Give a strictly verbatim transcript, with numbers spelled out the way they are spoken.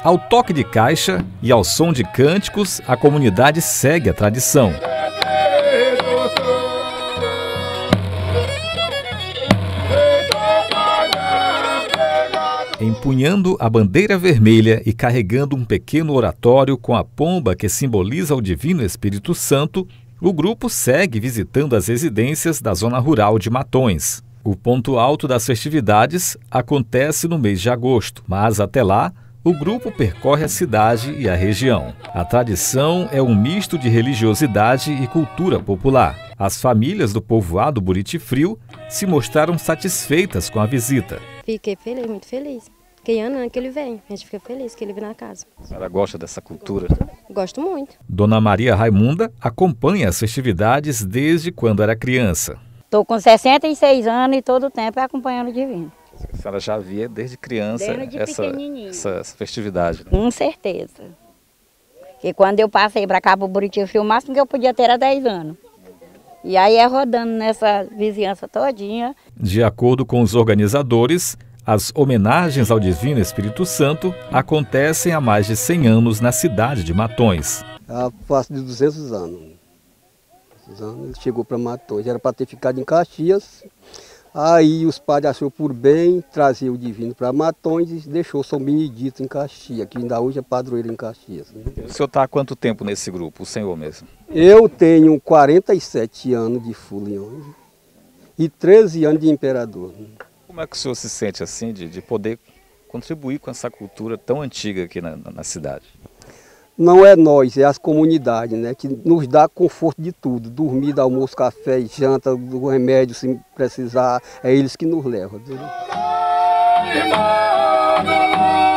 Ao toque de caixa e ao som de cânticos, a comunidade segue a tradição. Empunhando a bandeira vermelha e carregando um pequeno oratório com a pomba que simboliza o Divino Espírito Santo, o grupo segue visitando as residências da zona rural de Matões. O ponto alto das festividades acontece no mês de agosto, mas até lá, o grupo percorre a cidade e a região. A tradição é um misto de religiosidade e cultura popular. As famílias do povoado Buriti Frio se mostraram satisfeitas com a visita. Fiquei feliz, muito feliz. Que ano, ano que ele vem, a gente fica feliz que ele vem na casa. A senhora gosta dessa cultura? Gosto muito. Dona Maria Raimunda acompanha as festividades desde quando era criança. Estou com sessenta e seis anos e todo o tempo acompanhando o Divino. A senhora já via desde criança desde essa, essa, essa festividade, né? Com certeza. Porque quando eu passei para cá para o Buriti Frio, o máximo que eu podia ter era dez anos. E aí é rodando nessa vizinhança todinha. De acordo com os organizadores, as homenagens ao Divino Espírito Santo acontecem há mais de cem anos na cidade de Matões. Há quase de duzentos anos. anos ele chegou para Matões, era para ter ficado em Caxias. Aí os padres acharam por bem trazer o Divino para Matões e deixou São Benedito em Caxias, que ainda hoje é padroeiro em Caxias. Né? O senhor está há quanto tempo nesse grupo, o senhor mesmo? Eu tenho quarenta e sete anos de Fuliões e treze anos de Imperador. Como é que o senhor se sente assim de, de poder contribuir com essa cultura tão antiga aqui na, na cidade? Não é nós, é as comunidades, né, que nos dá conforto de tudo. Dormir, almoço, café, janta, do remédio, se precisar, é eles que nos levam. Viu?